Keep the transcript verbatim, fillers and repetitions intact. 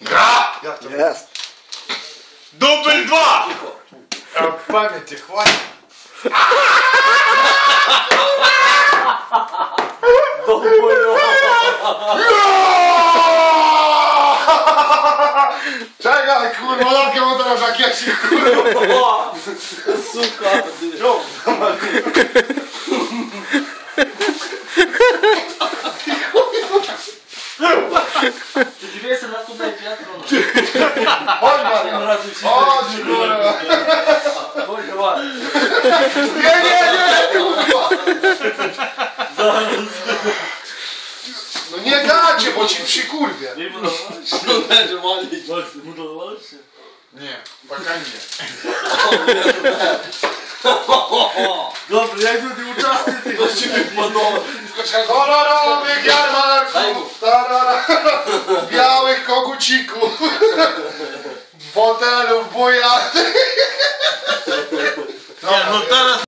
Gra! Jak to Jest. Dubel dwa! A pamięci chłopie. Czekaj, kurwa, jakie mam teraz żakieci, kurwa. Suka! Przeciwieństwo na tutaj wiatro. Chodź, Maria. Chodź, kurwa. Chodź, dawaj. Nie, nie, nie. No nie dacie, bo ci przykurwie. Nie budowałeś się? No będzie walić. Budowałeś się? Nie, baka nie. Dobry, jak to ty uczestnicy, ty do ciebie podoba. Kolorowych jarmarków, tarara, białych kogucików, fotelów bujanych. Nie, no teraz